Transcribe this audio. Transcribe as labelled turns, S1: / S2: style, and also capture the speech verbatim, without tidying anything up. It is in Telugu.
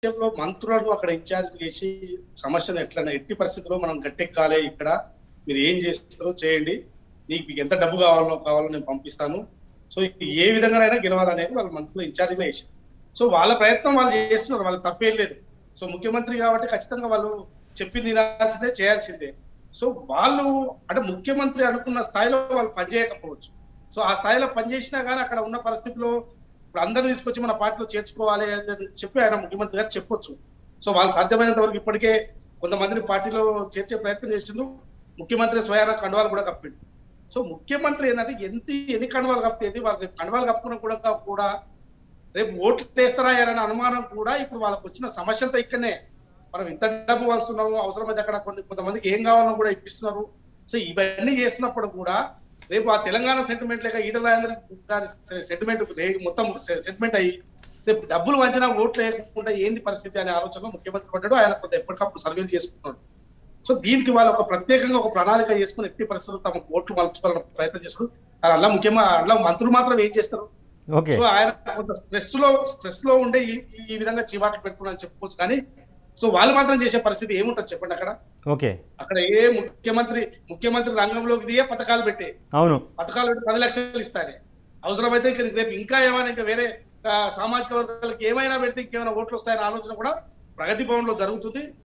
S1: విషయంలో మంత్రులను అక్కడ ఇన్ఛార్జ్ చేసి సమస్యను ఎట్లా ఎట్టి పరిస్థితుల్లో మనం గట్టెక్కాలి, ఇక్కడ మీరు ఏం చేస్తారో చేయండి, నీకు మీకు ఎంత డబ్బు కావాలో కావాలో నేను పంపిస్తాను, సో ఏ విధంగానైనా గెలవాలనేది వాళ్ళ మంత్రులు ఇన్ఛార్జ్గా వేసారు. సో వాళ్ళ ప్రయత్నం వాళ్ళు చేస్తున్నారు, వాళ్ళకి తప్పేం లేదు. సో ముఖ్యమంత్రి కాబట్టి ఖచ్చితంగా వాళ్ళు చెప్పింది వినాల్సిందే, చేయాల్సిందే. సో వాళ్ళు అంటే ముఖ్యమంత్రి అనుకున్న స్థాయిలో వాళ్ళు పనిచేయకపోవచ్చు. సో ఆ స్థాయిలో పనిచేసినా కానీ అక్కడ ఉన్న పరిస్థితిలో ఇప్పుడు అందరూ తీసుకొచ్చి మన పార్టీలో చేర్చుకోవాలి అని చెప్పి ఆయన ముఖ్యమంత్రి గారు చెప్పొచ్చు. సో వాళ్ళు సాధ్యమైనంత వరకు ఇప్పటికే కొంతమందిని పార్టీలో చేర్చే ప్రయత్నం చేసిండు. ముఖ్యమంత్రి స్వయాన కండువాలు కూడా కప్పిండు. సో ముఖ్యమంత్రి ఏంటంటే ఎంత ఎన్ని కండువాలు కప్పితేది వాళ్ళకి కండువాలు కప్పుకున్న కూడా కూడా రేపు ఓట్లు వేస్తారా అనే అనుమానం కూడా ఇప్పుడు వాళ్ళకి వచ్చిన సమస్యలతో ఇక్కడనే మనం ఇంత డబ్బు వస్తున్నాము, అవసరమైతే అక్కడ కొన్ని కొంతమందికి ఏం కావాలో కూడా ఇప్పిస్తున్నారు. సో ఇవన్నీ చేస్తున్నప్పుడు కూడా రేపు ఆ తెలంగాణ సెంటిమెంట్ లేక ఈటల రాజేంద్ర గారి సెంటిమెంట్ మొత్తం సెంటిమెంట్ అయ్యి రేపు డబ్బులు వంచినా ఓట్లు వేయకుండా ఏంది పరిస్థితి అనే ఆలోచనలో ముఖ్యమంత్రి పడ్డాడు. ఆయన కొంత ఎప్పటికప్పుడు సర్వేలు చేసుకుంటున్నాడు. సో దీనికి వాళ్ళు ఒక ప్రత్యేకంగా ఒక ప్రణాళిక చేసుకుని ఎట్టి పరిస్థితులు తమ ఓట్లు మలుచుకోవాలని ప్రయత్నం చేస్తారు. అలా ముఖ్యంగా అలా మంత్రులు మాత్రం ఏం చేస్తారు. సో ఆయన కొంత స్ట్రెస్ లో స్ట్రెస్ లో ఉండే ఈ విధంగా చివాట్లు పెట్టుకున్నారని చెప్పుకోవచ్చు. కానీ సో వాళ్ళు మాత్రం చేసే పరిస్థితి ఏముంటుంది చెప్పండి అక్కడ.
S2: ఓకే,
S1: అక్కడ ఏ ముఖ్యమంత్రి ముఖ్యమంత్రి రంగంలోకి దిగే పథకాలు పెట్టే
S2: అవును
S1: పథకాలు పెట్టి పది లక్షలు ఇస్తానే అవసరమైతే రేపు ఇంకా ఏమైనా ఇంకా వేరే సామాజిక వర్గాలకు ఏమైనా పెడితే ఇంకేమైనా ఓట్లు వస్తాయనే ఆలోచన కూడా ప్రగతి భవన్ లో జరుగుతుంది.